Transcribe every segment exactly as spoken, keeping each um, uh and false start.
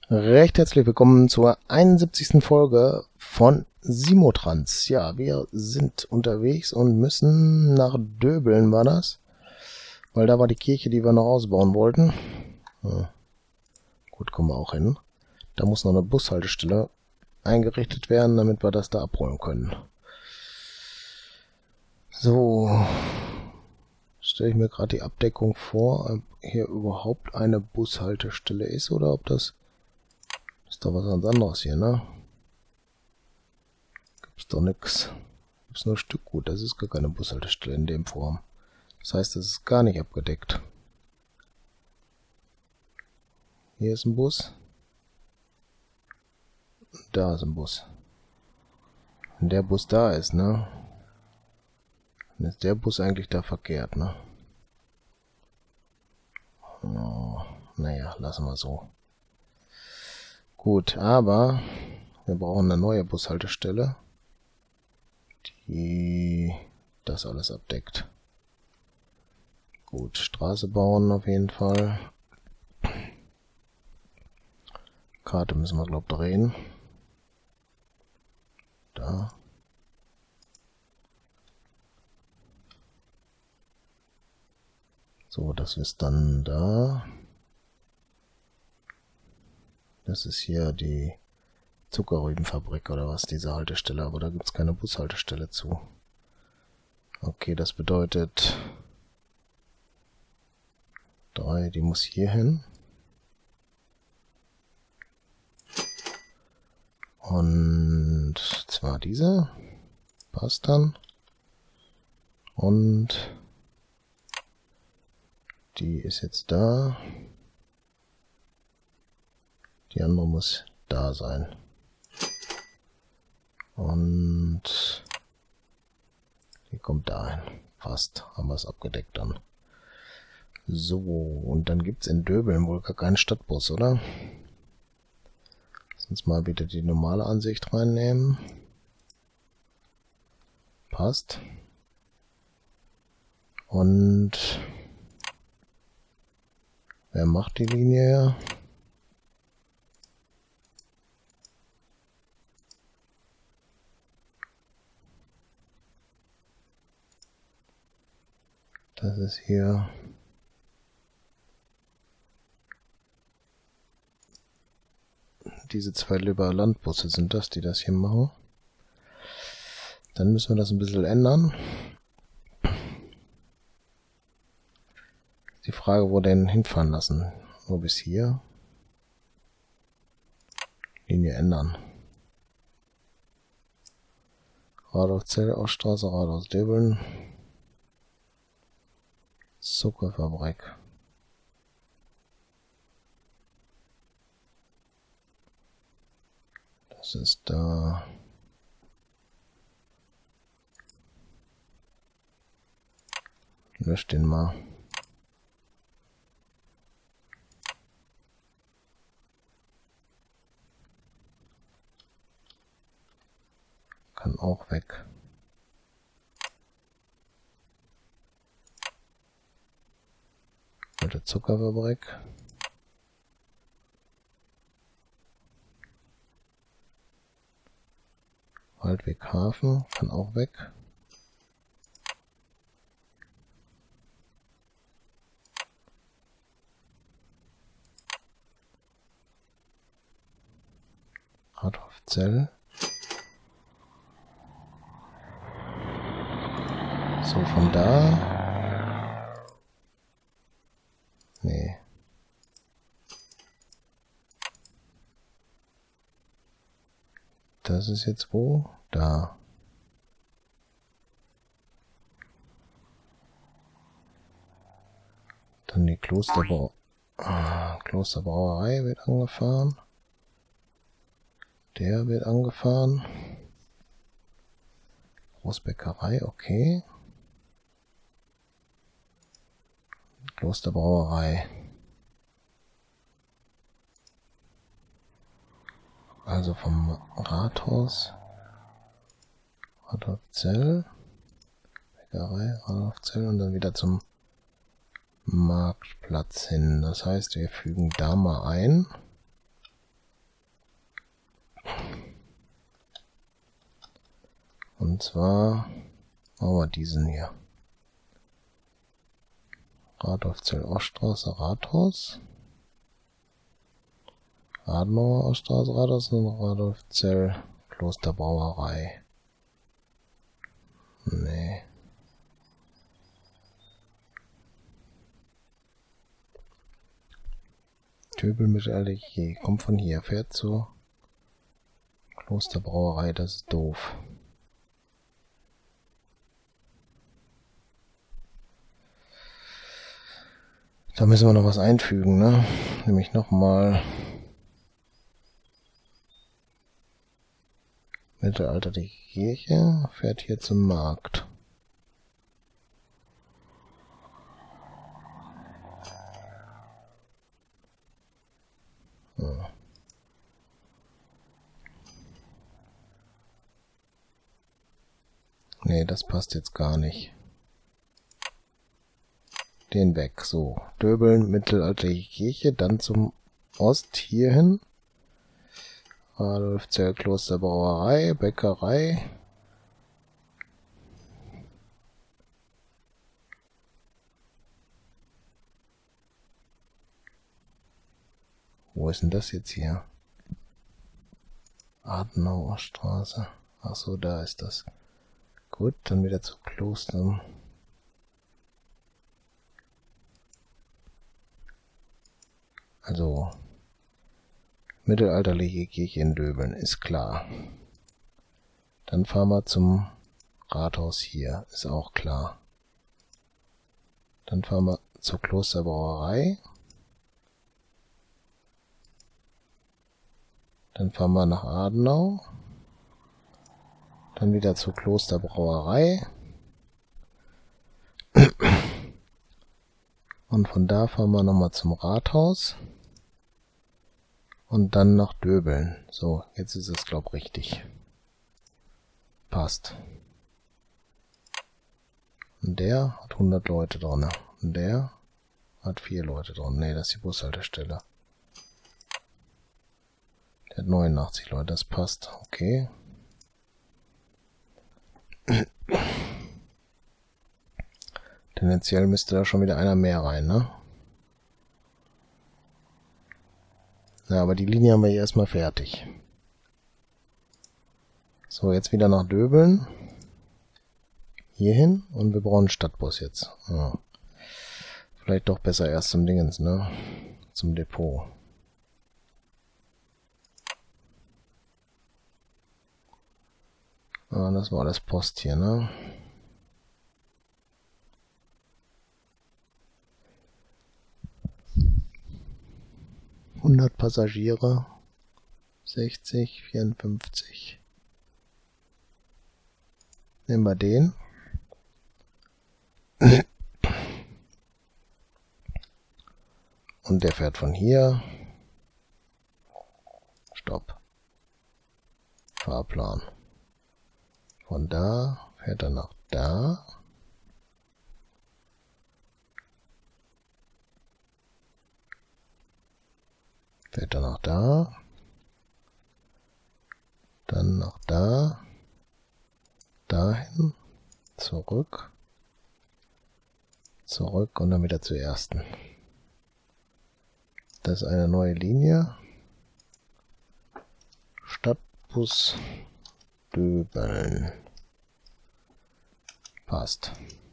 Recht herzlich willkommen zur einundsiebzigsten Folge von Simotrans. Ja, wir sind unterwegs und müssen nach Döbeln, war das? Weil da war die Kirche, die wir noch ausbauen wollten. Ja. Gut, kommen wir auch hin. Da muss noch eine Bushaltestelle eingerichtet werden, damit wir das da abholen können. So, stelle ich mir gerade die Abdeckung vor, ob hier überhaupt eine Bushaltestelle ist oder ob das... Ist doch was ganz anderes hier, ne? Gibt's doch nix. Gibt's nur Stückgut, das ist gar keine Bushaltestelle in dem Form. Das heißt, es ist gar nicht abgedeckt. Hier ist ein Bus. Da ist ein Bus. Wenn der Bus da ist, ne? Dann ist der Bus eigentlich da verkehrt, ne? Oh, naja, lassen wir so. Gut, aber wir brauchen eine neue Bushaltestelle, die das alles abdeckt. Gut, Straße bauen auf jeden Fall. Karte müssen wir, glaube ich, drehen. Da. So, das ist dann da. Das ist hier die Zuckerrübenfabrik oder was, diese Haltestelle, aber da gibt es keine Bushaltestelle zu. Okay, das bedeutet drei, die muss hier hin. Und zwar diese. Passt dann. Und die ist jetzt da. Die andere muss da sein. Und die kommt dahin. Fast. Haben wir es abgedeckt dann. So, und dann gibt es in Döbeln wohl gar keinen Stadtbus, oder? Lass uns mal wieder die normale Ansicht reinnehmen. Passt. Und wer macht die Linie? Das ist hier diese zwei Lübecker Landbusse sind das, die das hier machen. Dann müssen wir das ein bisschen ändern. Die Frage, wo denn hinfahren lassen? Nur bis hier. Linie ändern. Rathaus-Zell, Ausstraße, Rathaus-Döbeln. Zuckerfabrik. Das ist da. Lösch den mal. Kann auch weg. Alte Zuckerfabrik. Waldweg Hafen kann auch weg. Rathaus-Zell. So, von da. Nee. Das ist jetzt wo? Da. Dann die Klosterbau ah, Klosterbrauerei wird angefahren. Der wird angefahren. Großbäckerei, okay. Klosterbrauerei. Also vom Rathaus, Rathaus-Zell, Bäckerei, Rathaus-Zell und dann wieder zum Marktplatz hin. Das heißt, wir fügen da mal ein. Und zwar machen wir diesen hier. Radolfzell Oststraße, Rathaus. Adenauer Oststraße, Rathaus und Radolfzell Klosterbrauerei. Nee. Döbeln Mittelalter, kommt von hier, fährt zur Klosterbrauerei, das ist doof. Da müssen wir noch was einfügen, ne? Nämlich nochmal mittelalterliche Kirche, fährt hier zum Markt. Hm. Nee, das passt jetzt gar nicht. Den weg. So, Döbeln, mittelalterliche Kirche, dann zum Ost hierhin. Radolfzell Klosterbrauerei, Bäckerei. Wo ist denn das jetzt hier? Adenauer Straße. Ach so, da ist das. Gut, dann wieder zu Kloster. Also, mittelalterliche Kirche in Döbeln, ist klar. Dann fahren wir zum Rathaus hier, ist auch klar. Dann fahren wir zur Klosterbrauerei. Dann fahren wir nach Adenau. Dann wieder zur Klosterbrauerei. Und von da fahren wir nochmal zum Rathaus. Und dann nach Döbeln. So, jetzt ist es, glaube ich, richtig. Passt. Und der hat hundert Leute drin. Und der hat vier Leute drin. Ne, das ist die Bushaltestelle. Der hat neunundachtzig Leute, das passt. Okay. Tendenziell müsste da schon wieder einer mehr rein, ne? Ja, aber die Linie haben wir hier erstmal fertig. So, jetzt wieder nach Döbeln. Hierhin. Und wir brauchen einen Stadtbus jetzt. Ja. Vielleicht doch besser erst zum Dingens, ne? Zum Depot. Ah, das war alles Post hier, ne? hundert Passagiere, sechzig, vierundfünfzig. Nehmen wir den. Und der fährt von hier. Stopp. Fahrplan. Von da fährt er nach da. Fährt er nach da, dann nach da, dahin, zurück, zurück und dann wieder zur ersten. Das ist eine neue Linie. Stadtbus Döbeln. Passt.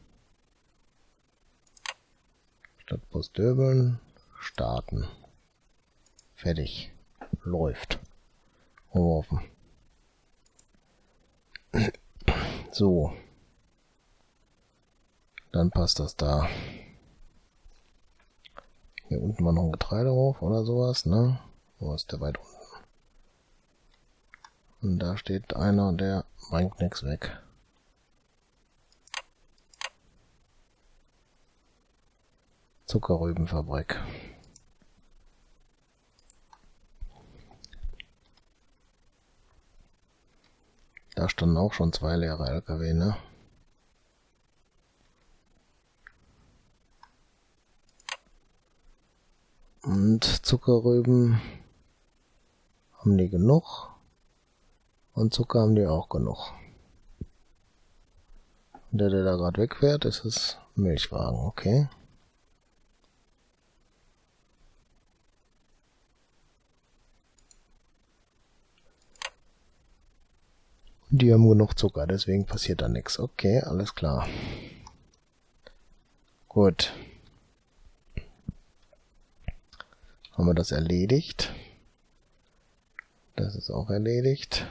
Stadtbus Döbeln, starten. Fertig. Läuft. Umwerfen. So. Dann passt das da. Hier unten war noch ein Getreidehof oder sowas, ne? Wo ist der weit unten? Und da steht einer, der bringt nichts weg. Zuckerrübenfabrik. Da standen auch schon zwei leere L K W, ne? Und Zuckerrüben haben die genug. Und Zucker haben die auch genug. Und der, der da gerade wegfährt, ist das Milchwagen, okay. Die haben genug Zucker, deswegen passiert da nichts. Okay, alles klar. Gut. Haben wir das erledigt. Das ist auch erledigt.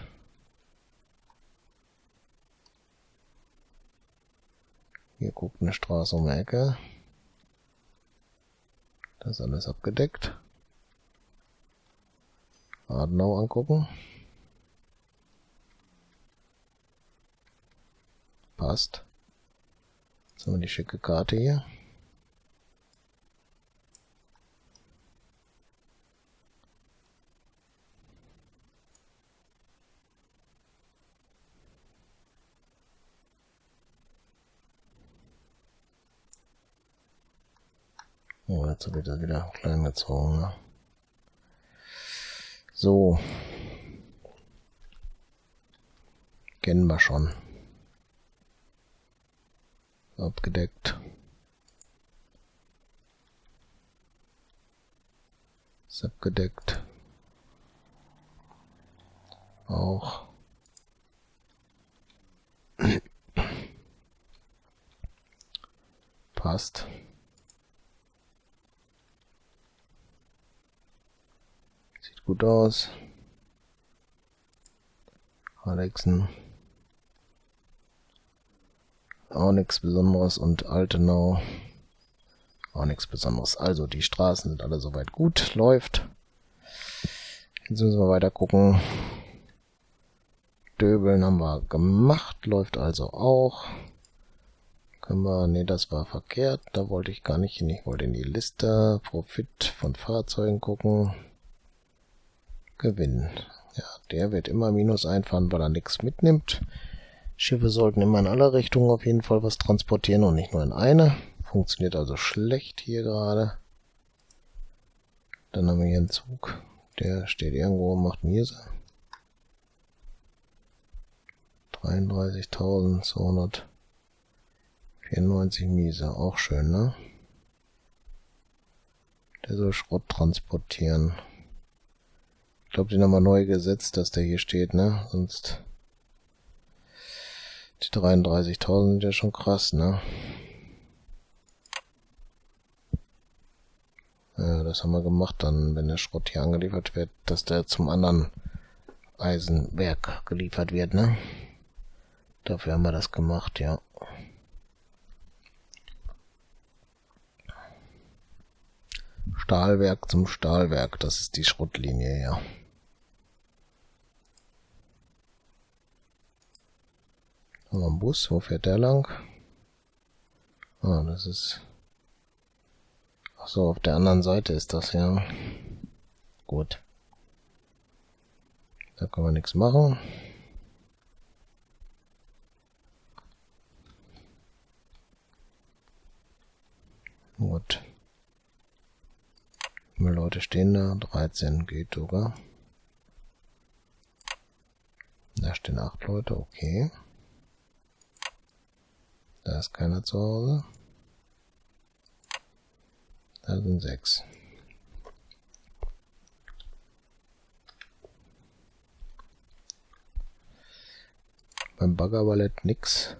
Hier guckt eine Straße um die Ecke. Das ist alles abgedeckt. Adenau angucken. Passt. Jetzt haben wir die schicke Karte hier. Oh, jetzt wird das wieder klein gezogen. Ne? So. Kennen wir schon. Abgedeckt. Ist abgedeckt. Auch. Passt. Sieht gut aus. Alexen. Auch nichts Besonderes und Altenau. Auch nichts Besonderes. Also die Straßen sind alle soweit gut. Läuft. Jetzt müssen wir weiter gucken. Döbeln haben wir gemacht. Läuft also auch. Können wir... Ne, das war verkehrt. Da wollte ich gar nicht hin. Ich wollte in die Liste. Profit von Fahrzeugen gucken. Gewinn. Ja, der wird immer Minus einfahren, weil er nichts mitnimmt. Schiffe sollten immer in alle Richtungen auf jeden Fall was transportieren und nicht nur in eine. Funktioniert also schlecht hier gerade. Dann haben wir hier einen Zug. Der steht irgendwo und macht Miese. dreiunddreißigtausendzweihundertvierundneunzig Miese. Auch schön, ne? Der soll Schrott transportieren. Ich glaube, den haben wir neu gesetzt, dass der hier steht, ne? Sonst... Die dreiunddreißigtausend sind ja schon krass, ne? Ja, das haben wir gemacht dann, wenn der Schrott hier angeliefert wird, dass der zum anderen Eisenwerk geliefert wird, ne? Dafür haben wir das gemacht, ja. Stahlwerk zum Stahlwerk, das ist die Schrottlinie, ja. Haben wir einen Bus, wo fährt der lang? Ah, das ist... Ach so, auf der anderen Seite ist das, ja. Gut. Da können wir nichts machen. Gut. Wie viele Leute stehen da? dreizehn geht sogar. Da stehen acht Leute, okay. Da ist keiner zu Hause. Da sind sechs. Beim Baggerballett nix.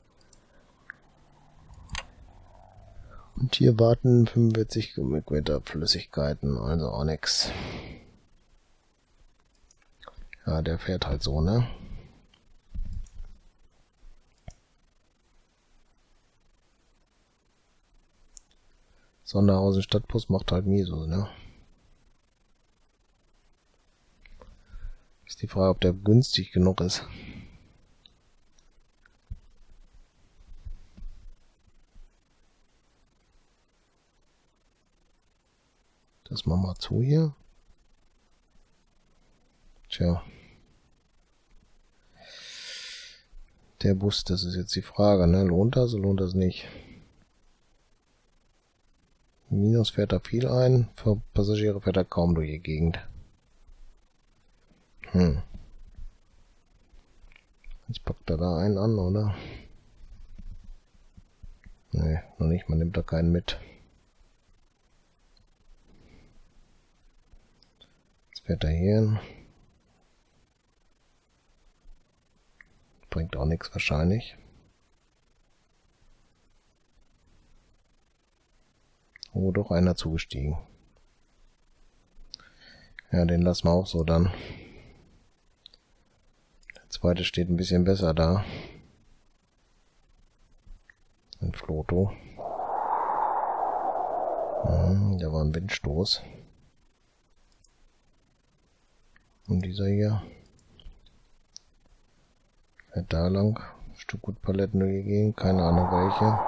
Und hier warten fünfundvierzig Kubikmeter Flüssigkeiten, also auch nix. Ja, der fährt halt so, ne? Sonderhausen Stadtbus macht halt nie so, ne? Ist die Frage, ob der günstig genug ist. Das machen wir zu hier. Tja. Der Bus, das ist jetzt die Frage, ne? Lohnt das oder lohnt das nicht? Minus fährt da viel ein, für Passagiere fährt er kaum durch die Gegend. Hm. Jetzt packt er da einen an, oder? Nee, noch nicht, man nimmt da keinen mit. Jetzt fährt er hier hin. Bringt auch nichts wahrscheinlich. Oh, doch einer zugestiegen. Ja, den lassen wir auch so dann. Der zweite steht ein bisschen besser da. Ein Floto. Hm, da war ein Windstoß. Und dieser hier fährt da lang. Ein Stück gut Paletten gegeben, keine Ahnung welche.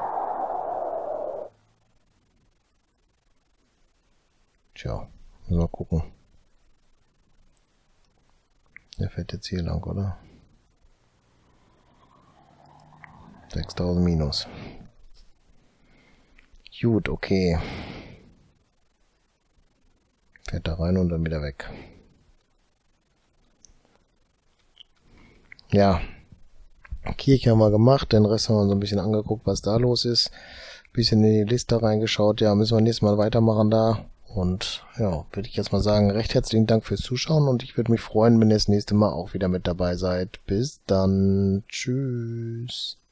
Tja, müssen wir gucken. Der fährt jetzt hier lang, oder? sechstausend minus. Gut, okay. Fährt da rein und dann wieder weg. Ja. Kirche haben wir gemacht, den Rest haben wir uns so ein bisschen angeguckt, was da los ist. Bisschen in die Liste reingeschaut. Ja, müssen wir nächstes Mal weitermachen da. Und ja, würde ich jetzt mal sagen, recht herzlichen Dank fürs Zuschauen und ich würde mich freuen, wenn ihr das nächste Mal auch wieder mit dabei seid. Bis dann. Tschüss.